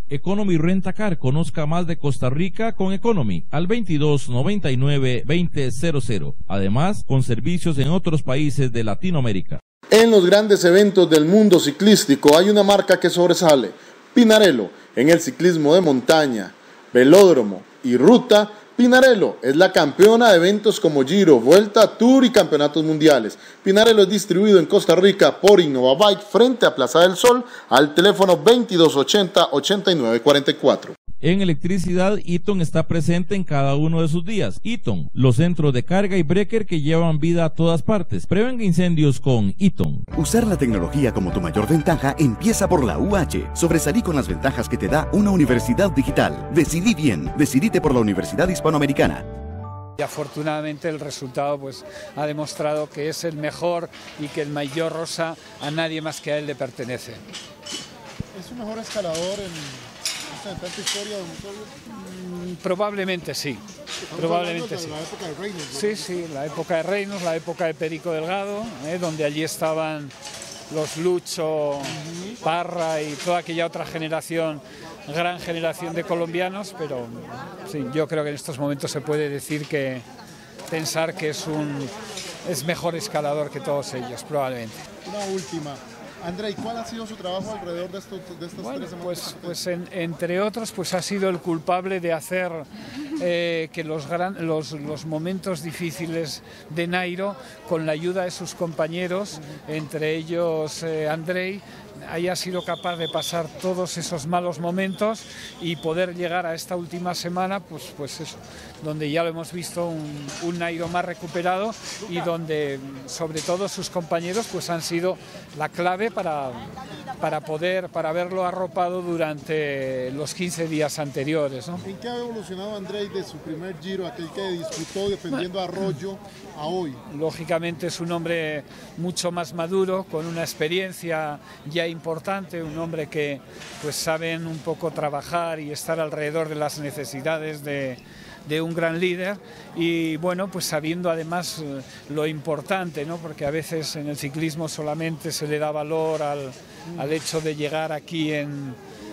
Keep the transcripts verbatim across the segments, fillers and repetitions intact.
Economy Rentacar, conozca más de Costa Rica con Economy al veintidós noventa y nueve veinte cero cero. Además, con servicios en otros países de Latinoamérica. En los grandes eventos del mundo ciclístico hay una marca que sobresale: Pinarello. En el ciclismo de montaña, velódromo y ruta, Pinarello es la campeona de eventos como Giro, Vuelta, Tour y campeonatos mundiales. Pinarello es distribuido en Costa Rica por Innova Bike frente a Plaza del Sol al teléfono veintidós ochenta ochenta y nueve cuarenta y cuatro. En electricidad, Eaton está presente en cada uno de sus días. Eaton, los centros de carga y breaker que llevan vida a todas partes. Prevenga incendios con Eaton. Usar la tecnología como tu mayor ventaja empieza por la U H. Sobresalí con las ventajas que te da una universidad digital. Decidí bien. Decidite por la Universidad Hispanoamericana. Y afortunadamente el resultado pues ha demostrado que es el mejor y que el mayor rosa a nadie más que a él le pertenece. ¿Es un mejor escalador en tanta historia de un mm, Probablemente sí. Estamos Probablemente sí. De la época de Reynolds, ¿no? Sí, sí, la época de Reynolds, la época de Perico Delgado, ¿eh? donde allí estaban los Lucho, uh-huh. Parra y toda aquella otra generación, gran generación de colombianos, pero sí, yo creo que en estos momentos se puede decir que pensar que es un es mejor escalador que todos ellos, probablemente. Una última. André, ¿cuál ha sido su trabajo alrededor de, estos, de estas bueno, tres semanas? Pues, pues en, entre otros, pues ha sido el culpable de hacer eh, que los, gran, los, los momentos difíciles de Nairo, con la ayuda de sus compañeros, entre ellos eh, Andrei, haya sido capaz de pasar todos esos malos momentos y poder llegar a esta última semana, pues, pues eso, donde ya lo hemos visto un, un Nairo más recuperado y donde sobre todo sus compañeros pues han sido la clave para, para poder, para haberlo arropado durante los quince días anteriores, ¿no? ¿En qué ha evolucionado Andrei de su primer Giro, aquel que disputó defendiendo a Arroyo, a hoy? Lógicamente es un hombre mucho más maduro, con una experiencia ya importante, un hombre que pues saben un poco trabajar y estar alrededor de las necesidades de, de un gran líder y bueno, pues sabiendo además lo importante, ¿no? Porque a veces en el ciclismo solamente se le da valor al, al hecho de llegar aquí en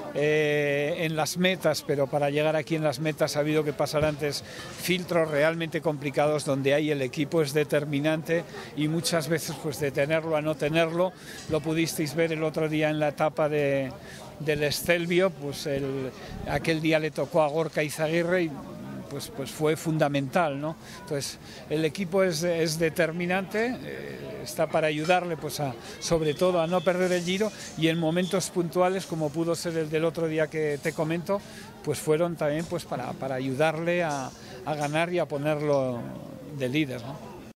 Eh, en las metas, pero para llegar aquí en las metas ha habido que pasar antes filtros realmente complicados donde ahí el equipo es determinante y muchas veces pues de tenerlo a no tenerlo. Lo pudisteis ver el otro día en la etapa de, del Estelvio, pues el, aquel día le tocó a Gorka Izaguirre y Pues, pues fue fundamental, ¿no? Entonces el equipo es, es determinante, eh, está para ayudarle pues a, sobre todo a no perder el Giro y en momentos puntuales como pudo ser el del otro día que te comento, pues fueron también pues para, para ayudarle a, a ganar y a ponerlo de líder, ¿no?